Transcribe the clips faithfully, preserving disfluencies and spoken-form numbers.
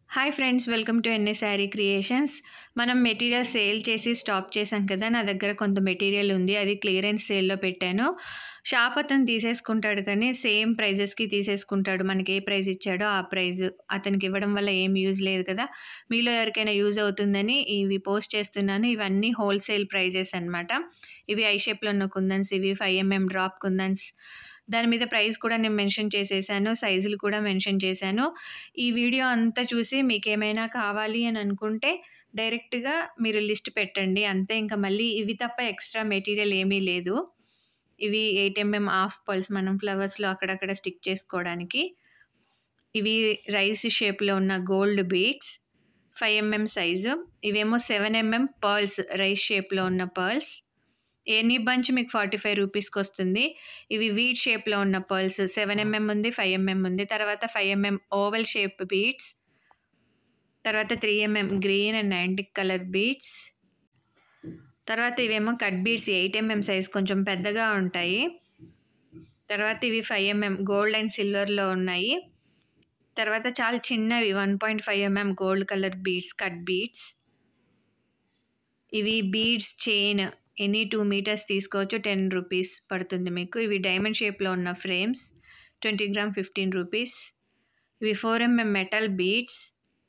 Hi friends, welcome to NS Aari creations. మనం material sale చేసి stop చేసాం కదా. నా దగ్గర కొంత మెటీరియల్ ఉంది, అది క్లియరెన్స్ సేల్లో పెట్టాను. షాప్ అతను తీసేసుకుంటాడు, కానీ సేమ్ ప్రైజెస్కి తీసేసుకుంటాడు. మనకి ఏ ప్రైస్ ఇచ్చాడో ఆ ప్రైజ్ అతనికి ఇవ్వడం వల్ల ఏం యూజ్ లేదు కదా. మీలో ఎవరికైనా యూజ్ అవుతుందని ఇవి పోస్ట్ చేస్తున్నాను. ఇవన్నీ హోల్సేల్ ప్రైజెస్ అనమాట. ఇవి ఐ షేప్లో ఉన్న కుందన్స్, ఇవి ఫైవ్ ఎంఎం డ్రాప్ కుందన్స్. దాని మీద ప్రైస్ కూడా నేను మెన్షన్ చేసేసాను, సైజులు కూడా మెన్షన్ చేశాను. ఈ వీడియో అంతా చూసి మీకు ఏమైనా కావాలి అని అనుకుంటే డైరెక్ట్గా మీరు లిస్ట్ పెట్టండి అంతే. ఇంకా మళ్ళీ ఇవి తప్ప ఎక్స్ట్రా మెటీరియల్ ఏమీ లేదు. ఇవి ఎయిట్ ఎంఎం హాఫ్ పల్స్ మనం ఫ్లవర్స్లో అక్కడక్కడ స్టిక్ చేసుకోవడానికి. ఇవి రైస్ షేప్లో ఉన్న gold beads, five MM size. ఇవేమో సెవెన్ ఎంఎం పర్ల్స్, రైస్ షేప్లో ఉన్న పర్ల్స్. ఎనీ బంచ్ మీకు ఫార్టీ ఫైవ్ రూపీస్కి వస్తుంది. ఇవి వీట్ షేప్లో ఉన్న పర్ల్స్, సెవెన్ ఎంఎం ఉంది, ఫైవ్ ఎంఎం ఉంది. తర్వాత five MM oval shape beads, తర్వాత three MM green and antique colour beads. తర్వాత ఇవేమో cut beads, eight MM size, కొంచెం పెద్దగా ఉంటాయి. తర్వాత ఇవి ఫైవ్ ఎంఎం గోల్డ్ అండ్ సిల్వర్లో ఉన్నాయి. తర్వాత చాలా చిన్నవి one point five MM gold colour beads, cut beads. ఇవి beads chain, any two metres తీసుకోవచ్చు, టెన్ రూపీస్ పడుతుంది మీకు. ఇవి డైమండ్ షేప్లో ఉన్న frames, twenty gram fifteen rupees. ఇవి ఫోర్ ఎంఎం మెటల్ బీడ్స్.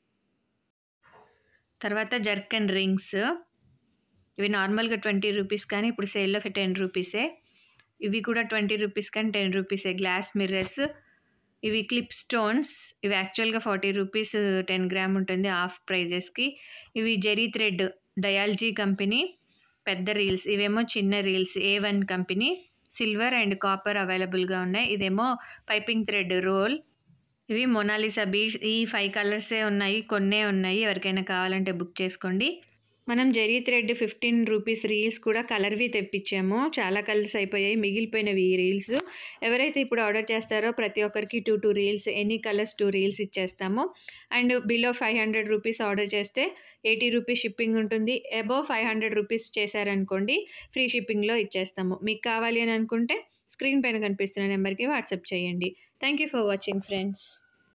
తర్వాత జర్కన్ రింగ్స్, ఇవి నార్మల్గా ట్వంటీ రూపీస్ కానీ ఇప్పుడు సేల్లో టెన్ రూపీసే. ఇవి కూడా ట్వంటీ రూపీస్ కానీ టెన్ రూపీసే. Glass mirrors. ఇవి క్లిప్ స్టోన్స్, ఇవి యాక్చువల్గా ఫార్టీ రూపీస్ టెన్ గ్రామ్ ఉంటుంది హాఫ్ ప్రైజెస్కి. ఇవి జెరీ థ్రెడ్, డయాల్జీ కంపెనీ పెద్ద రీల్స్. ఇవేమో చిన్న reels, A one company. Silver and copper అవైలబుల్గా ఉన్నాయి. ఇదేమో పైపింగ్ థ్రెడ్ రోల్. ఇవి మొనాలిసా బీడ్స్. ఈ ఫైవ్ కలర్సే ఉన్నాయి, కొన్నే ఉన్నాయి. ఎవరికైనా కావాలంటే బుక్ చేసుకోండి. మనం zari thread fifteen rupees reels కూడా కలర్వి తెప్పించాము. చాలా కలర్స్ అయిపోయాయి, మిగిలిపోయినవి ఈ రీల్స్. ఎవరైతే ఇప్పుడు ఆర్డర్ చేస్తారో ప్రతి ఒక్కరికి two two reels, any colours two reels ఇచ్చేస్తాము. And below five hundred rupees order చేస్తే ఎయిటీ రూపీస్ షిప్పింగ్ ఉంటుంది. అబోవ్ ఫైవ్ హండ్రెడ్ రూపీస్ చేశారనుకోండి ఫ్రీ షిప్పింగ్లో ఇచ్చేస్తాము. మీకు కావాలి అని అనుకుంటే స్క్రీన్ పైన కనిపిస్తున్న నెంబర్కి వాట్సాప్ చేయండి. Thank you for watching friends.